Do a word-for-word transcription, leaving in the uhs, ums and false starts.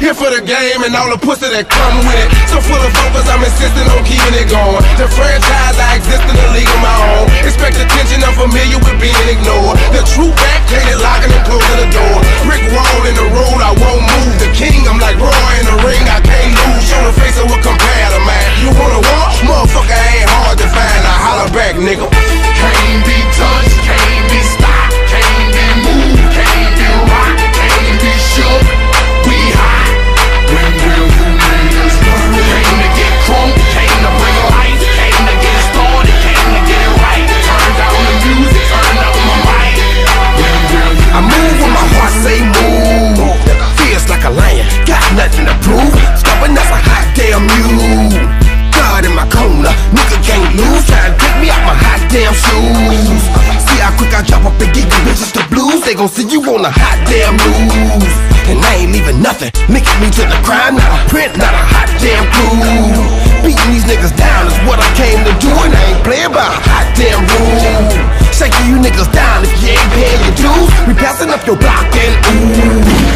Here for the game and all the pussy that come with it. So full of focus, I'm insisting on keeping it going. The franchise, I exist in the league of my own. Expect attention, I'm familiar with being ignored. The true back, cleaning, locking and closing the door. Brick wall in the road, I won't move. The king, I'm like Roy in the ring, I can't lose. Show the face of what compare to man. You wanna walk? Motherfucker ain't hard to find. Now holler back, nigga. Can't be touched, can't be stopped, can't be moved, can't be rocked, can't be shook. We hot. When will you niggas learn? Came to get crunk, came to bring life, came to get started, came to get it right. Turn down the music, turn up my mic. When will you I move when my heart say move. Feels like a lion, got nothing to prove. Stubborn as a hot damn mule. God in my corner, nigga can't lose. Try to take me out my hot damn shoes. See how quick I drop up and give you bitches the blues. They gon' see you on a hot damn news. And I ain't leaving nothing, linking me to the crime. Not a print, not a hot damn clue. Beating these niggas down is what I came to do. And I ain't playing by a hot damn rule. Shaking you niggas down if you ain't paying your dues. We passing up your block and ooh.